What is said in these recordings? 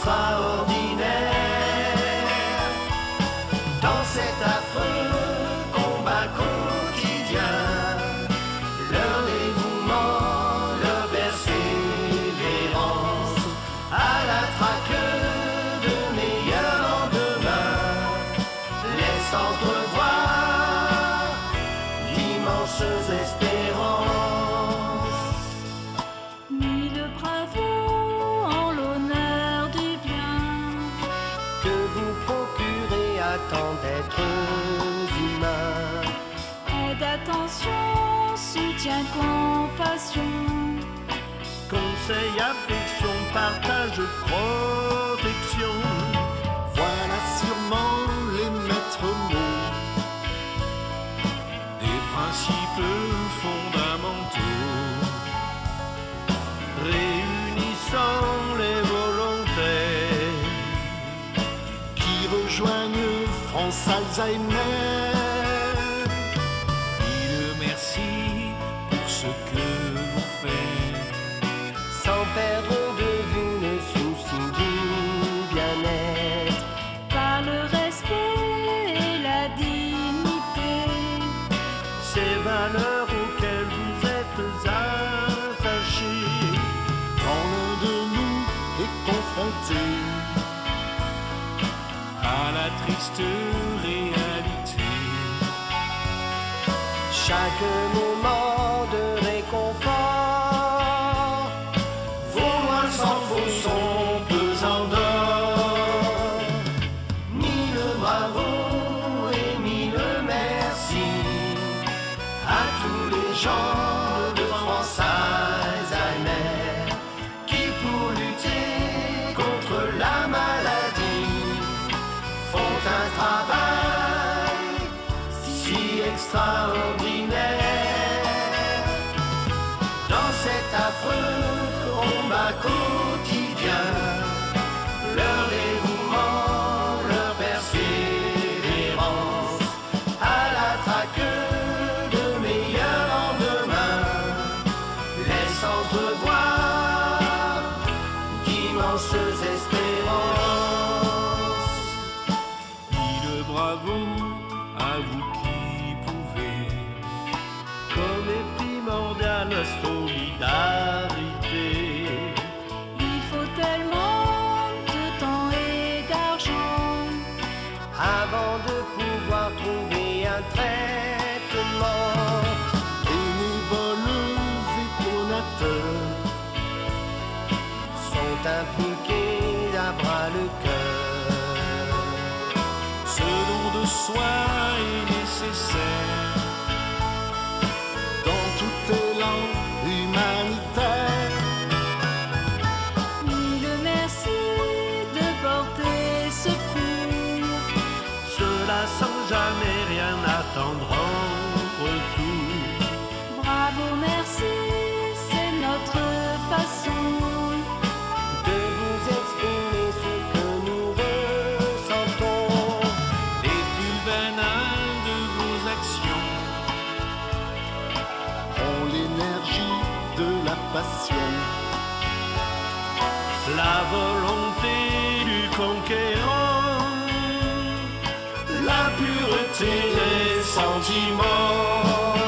extraordinaire. Dans cet affreux combat quotidien, leur dévouement, leur persévérance, à la traque de meilleurs lendemains, laisse entrevoir d'immenses espérances. Mille bravos en l'honneur du bien que vous procurez à tant d'êtres humains. Aide, attention, soutien, compassion, Conseil, affection, partage, protection. Voilà sûrement les maîtres mots des principes fondamentaux, Réunissant les volontaires qui rejoignent France Alzheimer. Mille merci pour ce que vous faites, sans perdre de vue le souci du bien-être. par le respect et la dignité. Ces valeurs auxquelles vous êtes attachés, quand l'un de nous est confronté à la triste réalité. chaque moment de réconfort, vos lois sans faux sont pesant d'or. Mille bravos et mille merci à tous les gens de France Alzheimer qui, pour lutter contre la maladie, font un travail si extraordinaire. Dans cet affreux combat quotidien, leur dévouement, leur persévérance, à la traque de meilleurs lendemains, laisse entrevoir d'immenses espérances. Mille bravo à vous qui pouvez, Comme est primordiale la solidarité, Il faut tellement de temps et d'argent avant de pouvoir trouver un traitement. bénévoles et donateurs Sont impliqués à bras le cœur. ce don de soi est nécessaire dans tout élan humanitaire. Mille merci de porter secours, Cela sans jamais rien attendre en retour. bravo, merci, c'est notre façon De vous exprimer ce que nous ressentons. Les plus banals de vos actions ont l'énergie de la passion, La volonté du conquérant, la pureté des sentiments.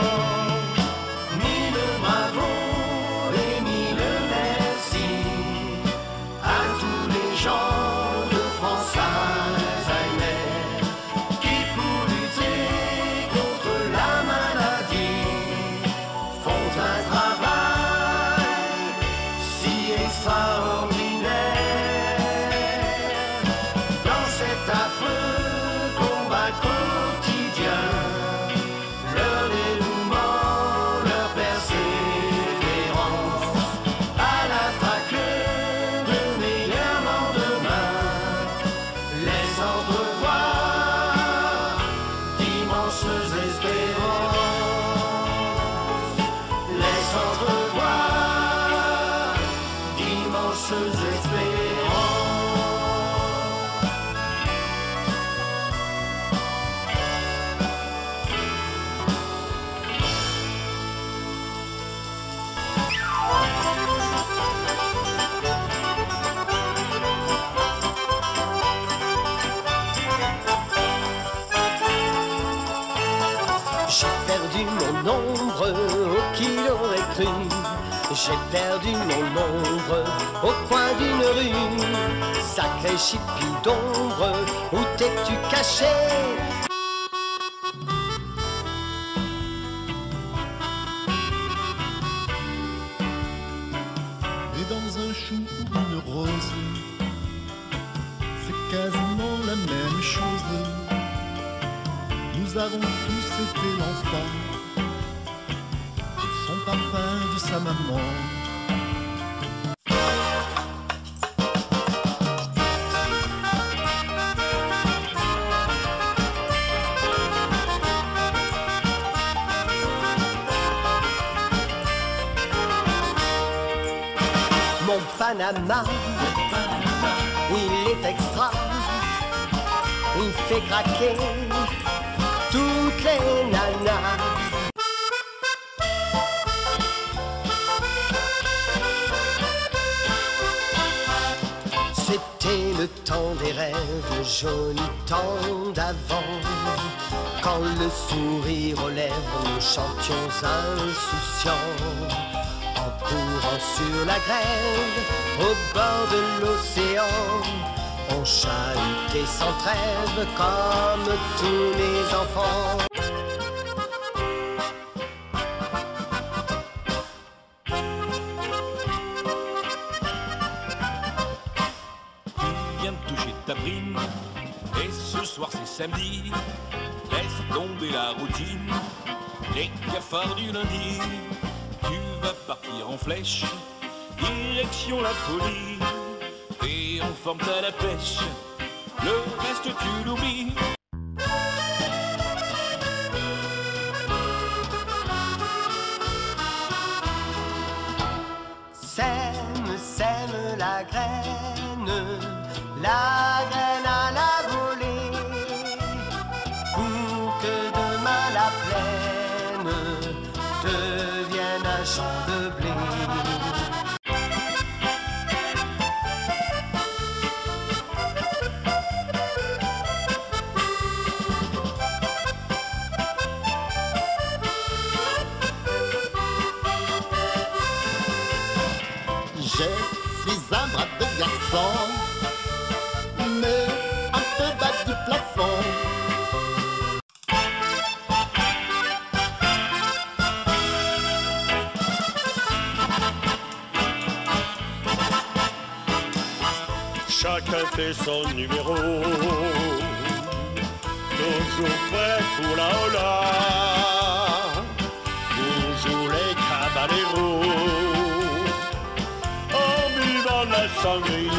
Mille bravos et mille merci à tous les gens de France Alzheimer qui, pour lutter contre la maladie, font un travail si extraordinaire. Dans cet affreux combat quotidien, leur J'ai perdu mon ombre au coin d'une rue. Sacré chipi d'ombre, où t'es-tu caché? Et dans un chou ou une rose, c'est quasiment la même chose. Nous avons tous été l'enfant de son papa, de sa maman. Mon Panama, il est extra, il fait craquer toutes les nanas. C'était le temps des rêves, le joli temps d'avant, quand le sourire aux lèvres nous chantions insouciants. En courant sur la grève, au bord de l'océan, on chahutait sans trêve comme tous les enfants. Tu viens de toucher ta prime, et ce soir c'est samedi. Laisse tomber la routine, les cafards du lundi. Tu vas partir en flèche, direction la folie. Et en forme t'as la pêche, le reste tu l'oublies. Sème, sème la graine à la volée, pour que demain la plaine devienne un champ de blé. Je suis un brave de garçon, mais un peu bas du plafond. Chacun fait son numéro, toujours prêt pour la hola. Nous jouons les caballeros, en buvant la sangria.